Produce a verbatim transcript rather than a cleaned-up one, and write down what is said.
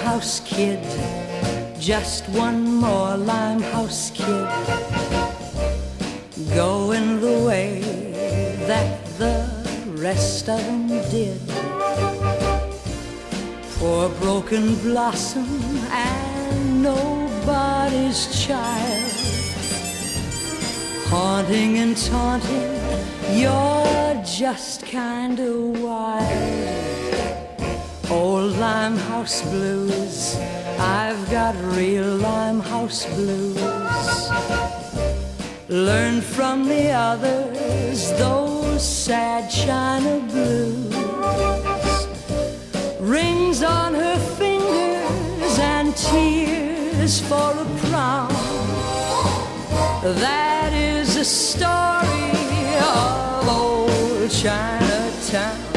Limehouse kid, just one more Limehouse kid, going the way that the rest of them did. Poor broken blossom and nobody's child, haunting and taunting, you're just kinda wild. Old Limehouse blues, I've got real Limehouse blues. Learn from the others those sad China blues. Rings on her fingers and tears for a crown. That is a story of old Chinatown.